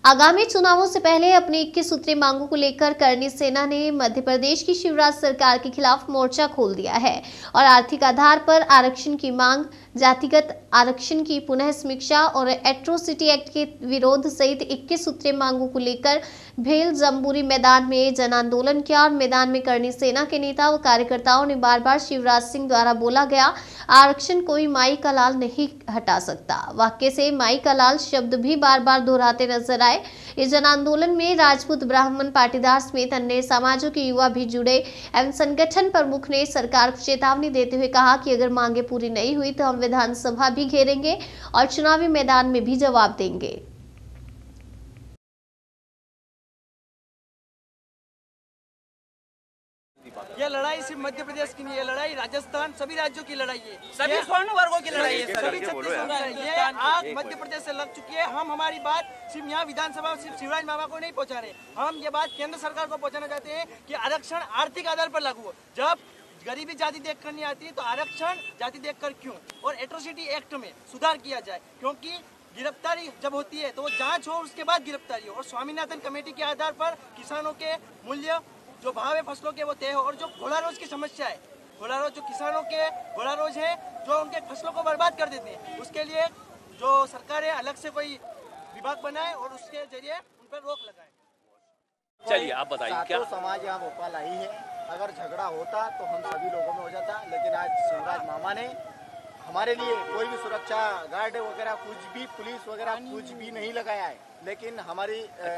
आगामी चुनावों से पहले अपनी 21 सूत्रीय मांगों को लेकर करणी सेना ने मध्य प्रदेश की शिवराज सरकार के खिलाफ मोर्चा खोल दिया है और आर्थिक आधार पर आरक्षण की मांग, जातिगत आरक्षण की पुनः समीक्षा और एट्रोसिटी एक्ट के विरोध सहित 21 सूत्रीय मांगों को लेकर भेल जम्बूरी मैदान में जन आंदोलन किया। और मैदान में करणी सेना के नेता व कार्यकर्ताओं ने बार बार शिवराज सिंह द्वारा बोला गया आरक्षण कोई माई का लाल नहीं हटा सकता वाक्य से माई का लाल शब्द भी बार बार दोहराते नजर आए। इस जन आंदोलन में राजपूत, ब्राह्मण, पाटीदार समेत अन्य समाजों के युवा भी जुड़े एवं संगठन प्रमुख ने सरकार को चेतावनी देते हुए कहा कि अगर मांगे पूरी नहीं हुई तो हम विधानसभा भी घेरेंगे और चुनावी मैदान में भी जवाब देंगे। ये लड़ाई सिर्फ मध्य प्रदेश की नहीं है, लड़ाई राजस्थान सभी राज्यों की लड़ाई है, सभी स्वर्ण वर्गों की लड़ाई है, सभी छत्तीसगढ़ ये आग मध्य प्रदेश से लग चुकी है। हम हमारी बात सिर्फ यहाँ विधानसभा सिर्फ शिवराज बाबा को नहीं पहुँचा रहे, हम ये बात केंद्र सरकार को पहुँचाना चाहते हैं कि आरक्षण आर्थिक आधार पर लागू हो। जब गरीबी जाति देखकर नहीं आती तो आरक्षण जाति देखकर क्यों, और एट्रोसिटी एक्ट में सुधार किया जाए, क्योंकि गिरफ्तारी जब होती है तो वो जांच हो, उसके बाद गिरफ्तारी हो, और स्वामीनाथन कमेटी के आधार पर किसानों के मूल्य जो भाव है फसलों के वो तय हो। और जो घोड़ा रोज की समस्या है, घोड़ा रोज जो किसानों के घोड़ा रोज है जो उनके फसलों को बर्बाद कर देते हैं, उसके लिए जो सरकार है अलग से कोई विभाग बनाए और उसके जरिए उन पर रोक लगाए। चलिए आप बताइए क्या समाज यहाँ भोपाल आई है। अगर झगड़ा होता तो हम सभी लोगों में हो जाता, लेकिन आज शिवराज मामा ने हमारे लिए कोई भी सुरक्षा गार्ड वगैरह कुछ भी, पुलिस वगैरह कुछ भी नहीं लगाया है। लेकिन हमारी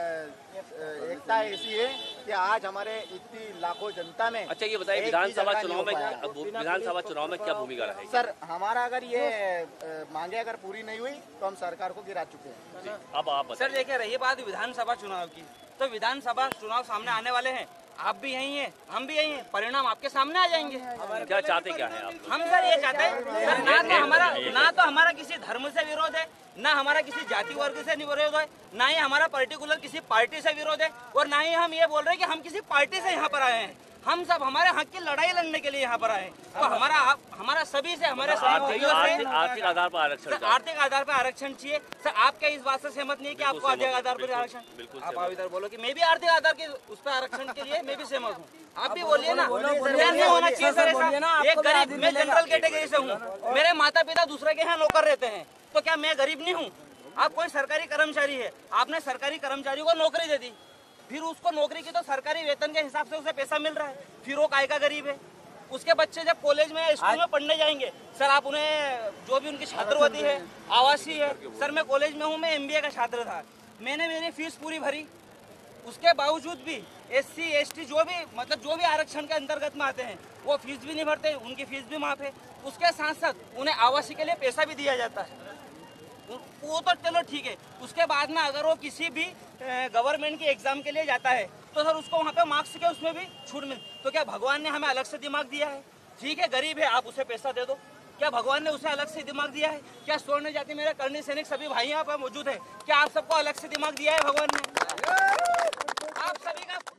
एकता ऐसी है कि आज हमारे इतनी लाखों जनता में। अच्छा ये बताइए विधानसभा चुनाव में क्या भूमिका रहेगी? सर हमारा अगर ये मांगे अगर पूरी नहीं हुई तो हम सरकार को गिरा चुके हैं। अब आप सर देखिए, रही बात विधानसभा चुनाव की, तो विधानसभा चुनाव सामने आने वाले हैं, आप भी यही हैं, हम भी यही हैं, परिणाम आपके सामने आ जाएंगे। क्या चाहते क्या है आप? हम सर ये चाहते हैं सर, ना तो हमारा किसी धर्म से विरोध है, ना हमारा किसी जाति वर्ग से विरोध है, ना ही हमारा पर्टिकुलर किसी पार्टी से विरोध है, और ना ही हम ये बोल रहे हैं कि हम किसी पार्टी से यहाँ पर आए हैं। हम सब हमारे हक की लड़ाई लड़ने के लिए यहाँ पर आए। तो हमारा सभी से हमारे आर्थिक आधार पर आरक्षण, आर्थिक आधार पर आरक्षण चाहिए। सर आप क्या इस बात से सहमत नहीं है कि आपको आर्थिक आधार पर आरक्षण? आप इधर बोलो कि मैं भी आर्थिक आधार के उस पर आरक्षण के लिए मैं भी सहमत हूँ। आप भी बोलिए ना, नहीं होना चाहिए सर ऐसा। एक गरीब, मैं जनरल कैटेगरी से हूँ, मेरे माता पिता दूसरे के यहाँ नौकर रहते हैं, तो क्या मैं गरीब नहीं हूँ? आप कोई सरकारी कर्मचारी है, आपने सरकारी कर्मचारी को नौकरी दे दी, फिर उसको नौकरी की तो सरकारी वेतन के हिसाब से उसे पैसा मिल रहा है, फिर वो काय का गरीब है। उसके बच्चे जब कॉलेज में स्कूल में पढ़ने जाएंगे सर, आप उन्हें जो भी उनकी छात्रवृत्ति है, आवासीय है। सर मैं कॉलेज में हूँ, मैं MBA का छात्र था, मैंने मेरी फीस पूरी भरी, उसके बावजूद भी SC ST जो भी आरक्षण के अंतर्गत में आते हैं वो फीस भी नहीं भरते, उनकी फीस भी माफ है। उसके साथ साथ उन्हें आवासीय के लिए पैसा भी दिया जाता है, वो तो चलो ठीक है। उसके बाद में अगर वो किसी भी गवर्नमेंट की एग्जाम के लिए जाता है तो सर उसको वहाँ पे मार्क्स के उसमें भी छूट मिल, तो क्या भगवान ने हमें अलग से दिमाग दिया है? ठीक है गरीब है, आप उसे पैसा दे दो, क्या भगवान ने उसे अलग से दिमाग दिया है? क्या स्वर्ण जाति मेरे करणी सैनिक सभी भाई यहाँ पर मौजूद है, क्या आप सबको अलग से दिमाग दिया है भगवान ने? आप सभी का